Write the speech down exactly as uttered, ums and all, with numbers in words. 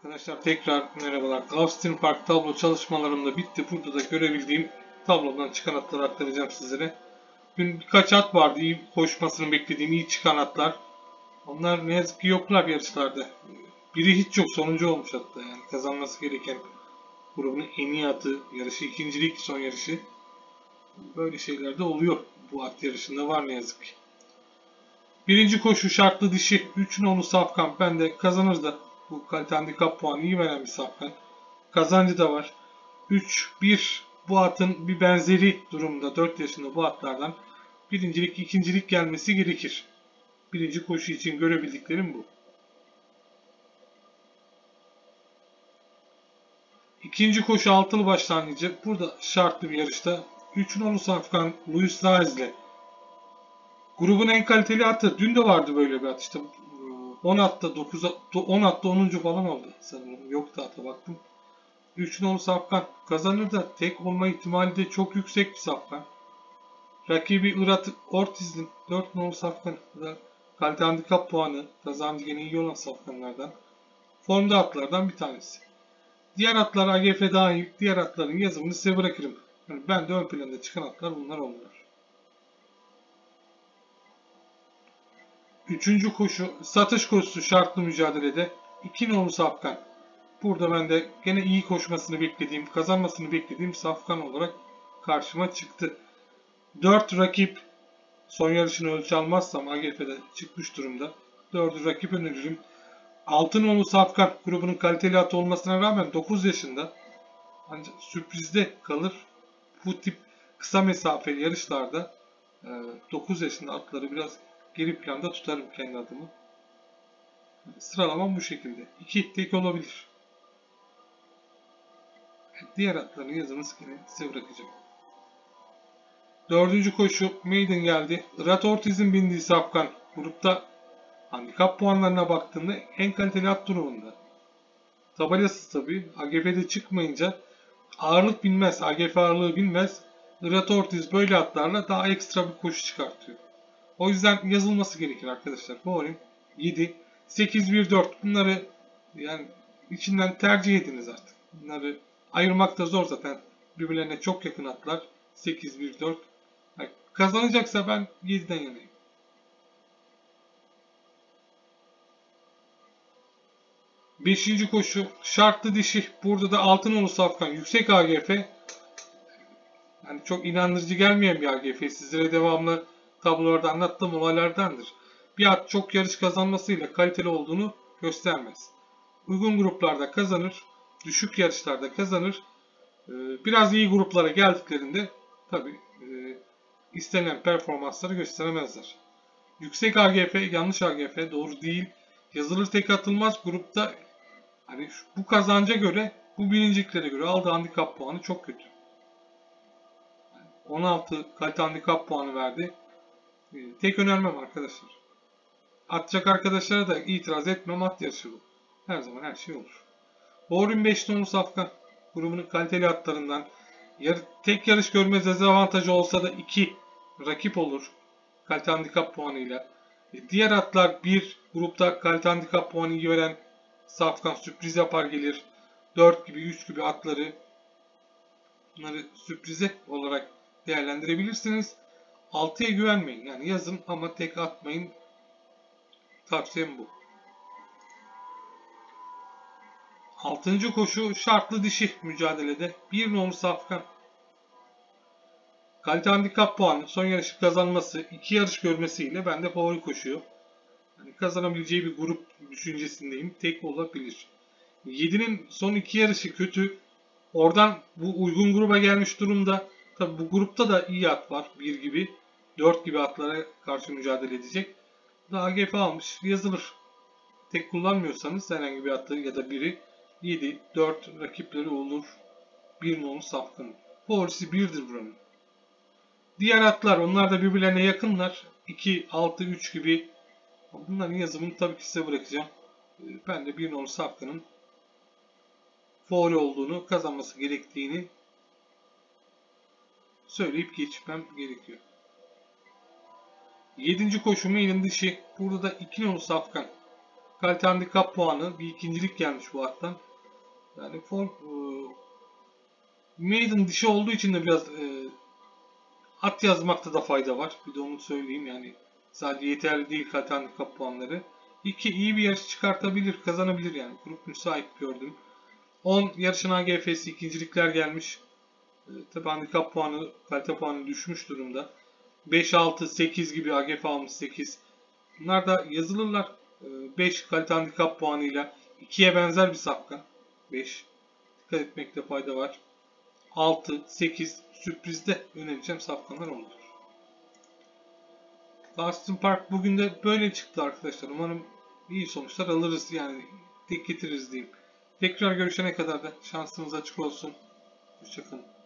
Arkadaşlar tekrar merhabalar. Gulfstream Park tablo çalışmalarım da bitti. Burada da görebildiğim tablodan çıkan atları aktaracağım sizlere. Dün birkaç at vardı. İyi koşmasını beklediğim iyi çıkan atlar. Onlar ne yazık ki yoklar yarışlarda. Biri hiç yok. Sonuncu olmuş hatta. Yani kazanması gereken grubun en iyi atı. Yarışı ikincilik son yarışı. Böyle şeyler de oluyor. Bu at yarışında var ne yazık ki. Birinci koşu şartlı dişi. üç nolu Safkan. Ben de kazanır da. Bu kalite handikap puanı iyi veren bir Safkan. Kazancı da var. üç bir bu atın bir benzeri durumda. dört yaşında bu atlardan birincilik, ikincilik gelmesi gerekir. Birinci koşu için görebildiklerim bu. İkinci koşu altılı başlangıcı. Burada şartlı bir yarışta. üç nolu Safkan Luis Raez ile grubun en kaliteli atı. Dün de vardı böyle bir at. İşte on atta dokuz on atta onuncu falan oldu sanırım. Yoktu ata baktım. üç nolu Safkan kazanır da tek olma ihtimali de çok yüksek bir Safkan. Rakibi Irat Ortiz'in dört nolu Safkan da kalite handikap puanı kazancı gene iyi olan Safkanlardan. Formda atlardan bir tanesi. Diğer atlar A G F dahil diğer atların yazımını size bırakırım. Yani ben de ön planda çıkan atlar bunlar olmuyor. Üçüncü koşu satış koşusu şartlı mücadelede iki nolu Safkan. Burada ben de gene iyi koşmasını beklediğim, kazanmasını beklediğim Safkan olarak karşıma çıktı. dört rakip son yarışını ölçü almazsam A G F'de çıkmış durumda. dördü rakip öneririm. altı nolu Safkan grubunun kaliteli atı olmasına rağmen dokuz yaşında. Ancak sürprizde kalır. Bu tip kısa mesafeli yarışlarda dokuz yaşında atları biraz geri planda tutarım kendi adımı. Sıralamam bu şekilde. iki tek olabilir. Diğer atların yazımını size bırakacağım. Dördüncü koşu Maiden geldi. Irat Ortiz'in bindiği Safkan grupta handikap puanlarına baktığında en kaliteli at durumunda. Tabelasız tabi. A G F'de çıkmayınca ağırlık binmez. A G F ağırlığı binmez. Irat Ortiz böyle atlarla daha ekstra bir koşu çıkartıyor. O yüzden yazılması gerekir arkadaşlar. Favorim yedi. sekiz bir dört. Bunları yani içinden tercih ediniz artık. Bunları ayırmak da zor zaten. Birbirlerine çok yakın atlar. sekiz bir dört. Yani kazanacaksa ben yediden yanayım. Beşinci koşu şartlı dişi. Burada da altı nolu Safkan. Yüksek A G F. Yani çok inandırıcı gelmeyen bir A G F. Sizlere devamlı tablolarda anlattığım olaylardandır. Bir at çok yarış kazanmasıyla kaliteli olduğunu göstermez. Uygun gruplarda kazanır. Düşük yarışlarda kazanır. Biraz iyi gruplara geldiklerinde tabi istenen performansları gösteremezler. Yüksek A G F, yanlış A G F, doğru değil. Yazılır tek atılmaz grupta hani bu kazanca göre, bu birinciliklere göre aldığı handikap puanı çok kötü. on altı kalite handikap puanı verdi. Tek önermem arkadaşlar. Atacak arkadaşlara da itiraz etmem, at yarışı bu. Her zaman her şey olur. Boğrum beş nolu Safkan grubunun kaliteli atlarından. Yar tek yarış görme dezavantajı olsa da iki rakip olur. Kalite handikap puanıyla. Diğer atlar bir grupta kalite handikap puanı iyi veren Safkan sürpriz yapar gelir. dört gibi üç gibi atları bunları sürprize olarak değerlendirebilirsiniz. altıya güvenmeyin. Yani yazın ama tek atmayın. Tavsiyem bu. altıncı koşu şartlı dişi mücadelede. bir nolu Safkan. Kalite handikap puanı, son yarışı kazanması, iki yarış görmesiyle bende favori koşuyor. Yani kazanabileceği bir grup düşüncesindeyim. Tek olabilir. yedinin son iki yarışı kötü. Oradan bu uygun gruba gelmiş durumda. Tabi bu grupta da iyi at var. bir gibi, dört gibi atlara karşı mücadele edecek. Daha A G F almış. Yazılır. Tek kullanmıyorsanız herhangi bir atı ya da biri yedi, dört rakipleri olur. bir nolu Safkan'ın. Favorisi birdir buranın. Diğer atlar onlar da birbirlerine yakınlar. iki, altı, üç gibi. Bunların yazımını tabii ki size bırakacağım. Ben de bir nolu Safkan'ın favori olduğunu, kazanması gerektiğini söyleyip geçmem gerekiyor. yedinci koşu Maiden dişi. Burada da iki nolu Safkan. Kalite handikap puanı. Bir ikincilik gelmiş bu attan. Yani for, e, maiden dişi olduğu için de biraz e, at yazmakta da fayda var. Bir de onu söyleyeyim yani. Sadece yeterli değil kalite handikap puanları. iki iyi bir yarış çıkartabilir, kazanabilir yani. Grup müsait gördüm. on yarışın A G F'si ikincilikler gelmiş. E, tabi handikap puanı, kalite puanı düşmüş durumda. beş, altı, sekiz gibi A G F almış sekiz. Bunlar da yazılırlar. E, beş kalite handikap puanıyla ikiye benzer bir safkan. beş. Dikkat etmekte fayda var. altı, sekiz sürprizde önereceğim safkanlar olur. Austin Park bugün de böyle çıktı arkadaşlar. Umarım iyi sonuçlar alırız yani tek getiririz diyeyim. Tekrar görüşene kadar da şansınız açık olsun. Hoşçakalın.